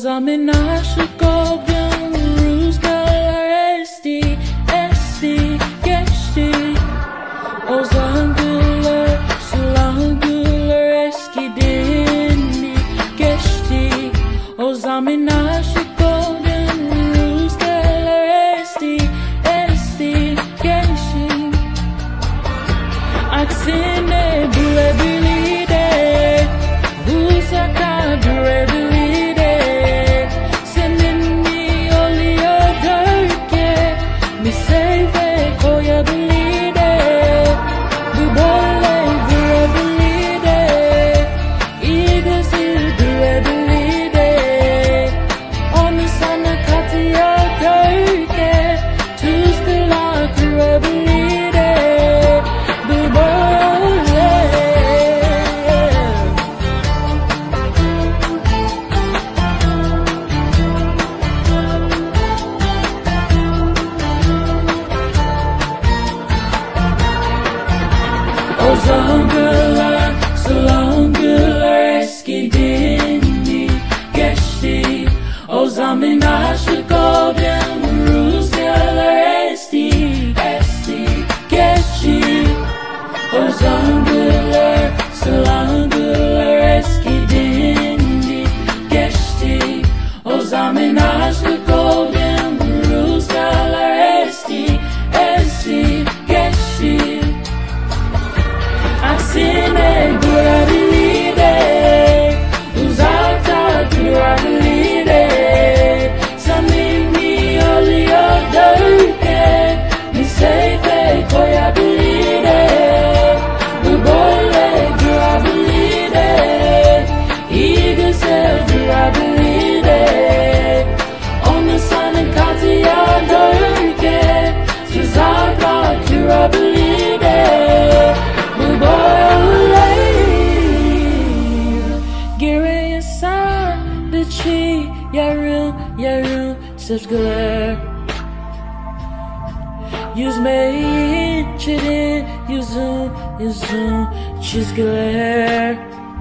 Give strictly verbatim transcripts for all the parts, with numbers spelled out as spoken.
zaman aşık oldum, rüzgarlar esti, esti, geçti. O zangılar, sulangılar eskiden geçti. O zaman aşık oldum, rüzgarlar esti, esti, geçti. Aksine bulabilir de, uzakta durabilir de. Seninle oluyor derken, bir seyfe koyabilir de. Bu böyle durabilir de, iyi gözü durabilir de. Onu sana katıyor derken, tuzla kurabilir de. Bu böyle. O zangılar, sulangılar eskiden geçti. O zaman aşık oldum, rüzgarlar esti, esti, geçti. O zangılar, sulangılar eskiden geçti. O zaman aşık oldum, rüzgarlar esti, esti, geçti. Aksine durabilir de, uzakta durabilir de. Samimi oluyor derken, bir seyfe koyabilir de. Bu böyle durabilir de, iyi güzel durabilir de. Onu sana katıyor derken, tuzakla kurabilir de. Bu böyle. Geriye sadece yarım yarım sezgiler. Yüzmeyince yüzüm yüzüm çizgiler.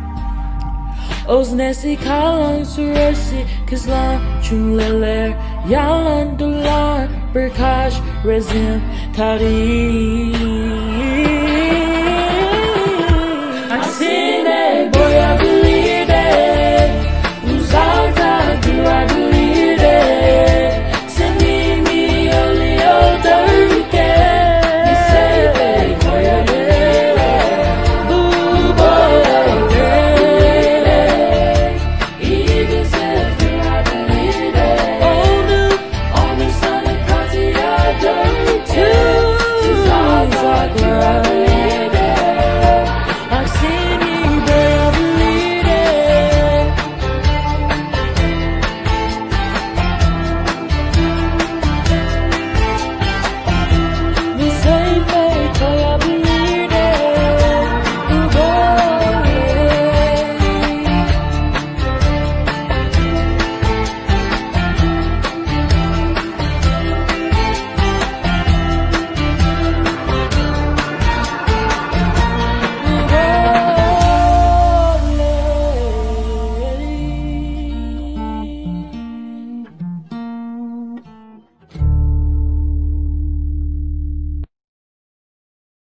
Öznesi kalan süresi kızlar cümleler. Yalandılar birkaç rezim tarih.